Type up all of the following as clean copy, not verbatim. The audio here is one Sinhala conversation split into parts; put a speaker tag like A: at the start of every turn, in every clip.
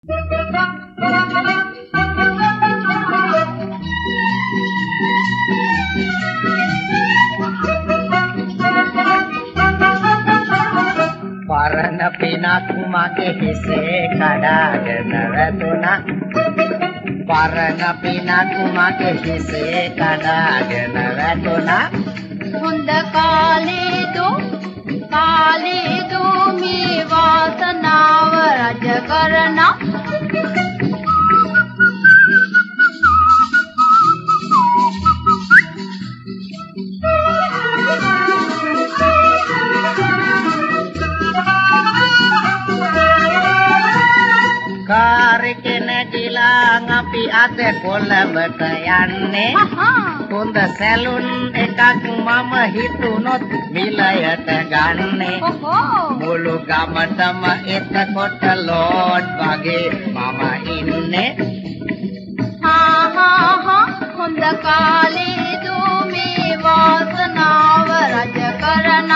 A: පරණ පිනක් මගේ හිසේ කඩාගෙන වැටුණා පරණ පිනක් මගේ හිසේ කඩාගෙන වැටුණා
B: හොඳ කාලේ දෝ මේ වාසනාව රජ කරන
A: කාරකෙනගිලා අපි අද කොළඹට යන්නේ හොඳ සැලුන් එකක් මම හිතුනොත් මිලයට ගන්නේ මුළු ගමටම එතකොට ලෝඩ් වගේ මම ඉන්නේ
B: හොඳ කාලේ දෝ මේ වාසනාව රජ කරන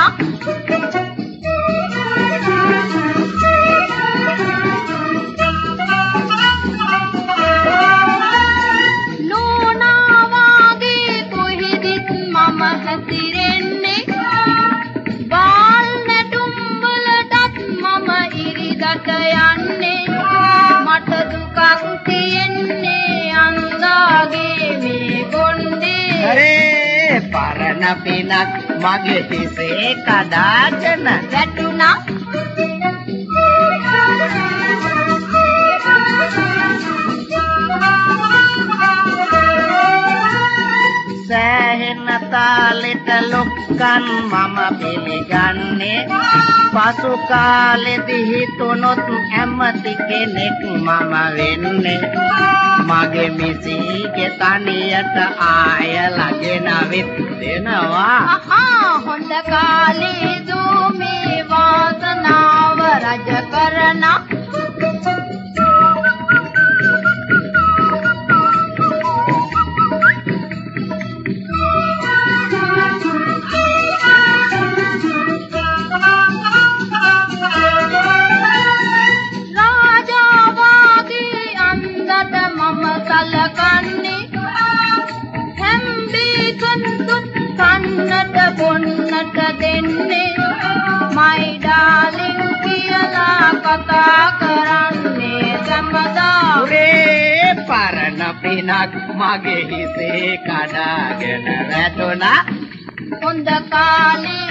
A: පරණ පිනක් මගේ හිසේ කඩාගෙන
B: වැටුණා
A: සෑහෙන තාලෙට ලොක්කන් මම පිළිගන්නේ පසු කාලෙදි හිතුනොත් ඇමති කෙනෙක් මම වෙන්නේ මගේ මිසීගේ තනියට ආය ළගෙන විත් දෙනවා
B: හොඳ කාලේ දෝ මේ වාසනාව රජ කරන බොන්නට දෙන්නේ my darling කියලා කතා කරන්නේ සම්මදා
A: උරේ පරණ පිනක් මගේ හිසේ කඩාගෙන වැටුණා
B: හොඳ කාලේ